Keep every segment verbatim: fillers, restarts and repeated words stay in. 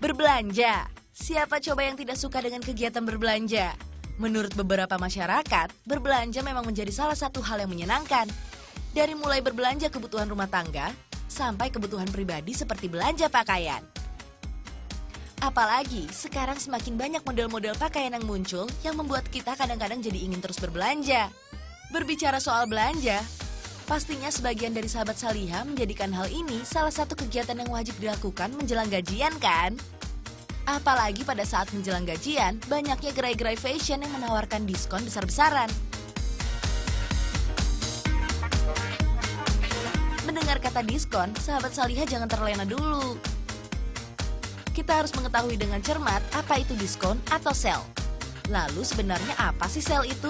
Berbelanja. Siapa coba yang tidak suka dengan kegiatan berbelanja? Menurut beberapa masyarakat, berbelanja memang menjadi salah satu hal yang menyenangkan. Dari mulai berbelanja kebutuhan rumah tangga, sampai kebutuhan pribadi seperti belanja pakaian. Apalagi sekarang semakin banyak model-model pakaian yang muncul yang membuat kita kadang-kadang jadi ingin terus berbelanja. Berbicara soal belanja, pastinya sebagian dari sahabat Salihah menjadikan hal ini salah satu kegiatan yang wajib dilakukan menjelang gajian kan? Apalagi pada saat menjelang gajian, banyaknya gerai-gerai fashion yang menawarkan diskon besar-besaran. Mendengar kata diskon, sahabat Salihah jangan terlena dulu. Kita harus mengetahui dengan cermat apa itu diskon atau sale. Lalu sebenarnya apa sih sale itu?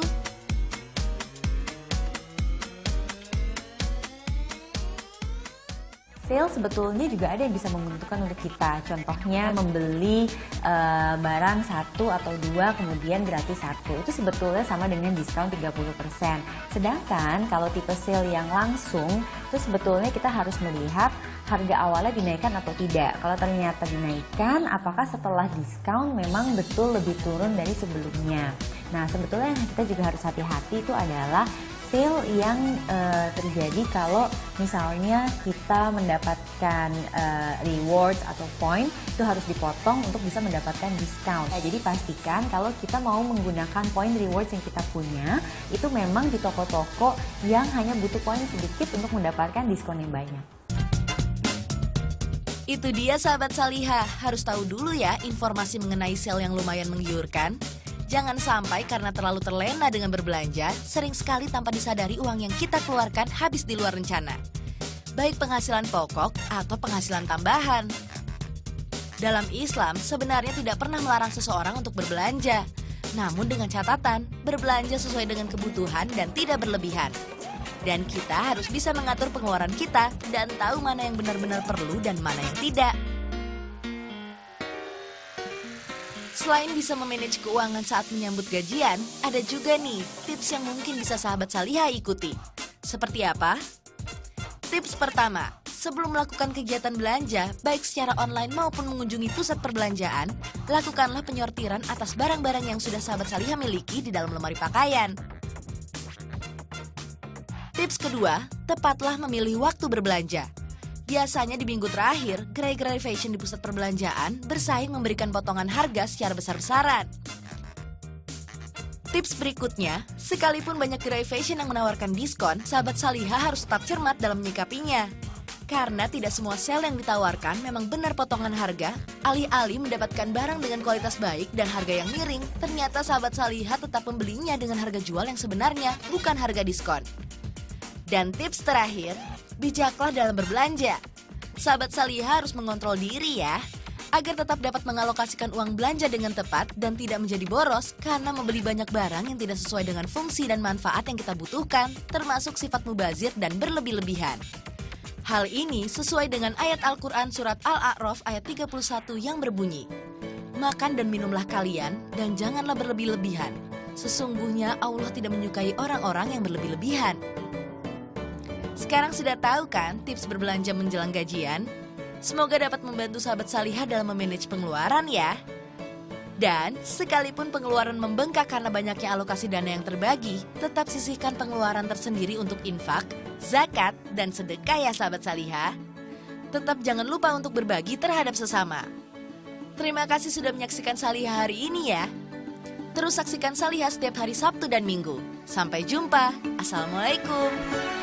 Sale sebetulnya juga ada yang bisa menguntungkan untuk kita. Contohnya membeli uh, barang satu atau dua kemudian gratis satu. Itu sebetulnya sama dengan diskon tiga puluh persen. Sedangkan kalau tipe sale yang langsung, itu sebetulnya kita harus melihat harga awalnya dinaikkan atau tidak. Kalau ternyata dinaikkan, apakah setelah diskon memang betul lebih turun dari sebelumnya. Nah, sebetulnya yang kita juga harus hati-hati itu adalah sale yang uh, terjadi kalau misalnya kita mendapatkan uh, rewards atau point itu harus dipotong untuk bisa mendapatkan diskon. Nah, jadi pastikan kalau kita mau menggunakan point rewards yang kita punya itu memang di toko-toko yang hanya butuh poin sedikit untuk mendapatkan diskon yang banyak. Itu dia sahabat Salihah, harus tahu dulu ya informasi mengenai sale yang lumayan menggiurkan. Jangan sampai karena terlalu terlena dengan berbelanja, sering sekali tanpa disadari uang yang kita keluarkan habis di luar rencana. Baik penghasilan pokok atau penghasilan tambahan. Dalam Islam, sebenarnya tidak pernah melarang seseorang untuk berbelanja. Namun dengan catatan, berbelanja sesuai dengan kebutuhan dan tidak berlebihan. Dan kita harus bisa mengatur pengeluaran kita dan tahu mana yang benar-benar perlu dan mana yang tidak. Selain bisa memanage keuangan saat menyambut gajian, ada juga nih tips yang mungkin bisa sahabat Salihah ikuti. Seperti apa? Tips pertama, sebelum melakukan kegiatan belanja, baik secara online maupun mengunjungi pusat perbelanjaan, lakukanlah penyortiran atas barang-barang yang sudah sahabat Salihah miliki di dalam lemari pakaian. Tips kedua, tepatlah memilih waktu berbelanja. Biasanya di minggu terakhir, gerai-gerai fashion di pusat perbelanjaan bersaing memberikan potongan harga secara besar-besaran. Tips berikutnya, sekalipun banyak gerai fashion yang menawarkan diskon, sahabat Salihah harus tetap cermat dalam menyikapinya. Karena tidak semua sale yang ditawarkan memang benar potongan harga, alih-alih mendapatkan barang dengan kualitas baik dan harga yang miring, ternyata sahabat Salihah tetap membelinya dengan harga jual yang sebenarnya, bukan harga diskon. Dan tips terakhir, bijaklah dalam berbelanja. Sahabat Salihah harus mengontrol diri ya, agar tetap dapat mengalokasikan uang belanja dengan tepat dan tidak menjadi boros karena membeli banyak barang yang tidak sesuai dengan fungsi dan manfaat yang kita butuhkan, termasuk sifat mubazir dan berlebih-lebihan. Hal ini sesuai dengan ayat Al-Quran surat Al-A'raf ayat tiga puluh satu yang berbunyi, "Makan dan minumlah kalian dan janganlah berlebih-lebihan. Sesungguhnya Allah tidak menyukai orang-orang yang berlebih-lebihan." Sekarang sudah tahu kan tips berbelanja menjelang gajian? Semoga dapat membantu sahabat Salihah dalam memanage pengeluaran ya. Dan sekalipun pengeluaran membengkak karena banyaknya alokasi dana yang terbagi, tetap sisihkan pengeluaran tersendiri untuk infak, zakat, dan sedekah ya sahabat Salihah. Tetap jangan lupa untuk berbagi terhadap sesama. Terima kasih sudah menyaksikan Salihah hari ini ya. Terus saksikan Salihah setiap hari Sabtu dan Minggu. Sampai jumpa. Assalamualaikum.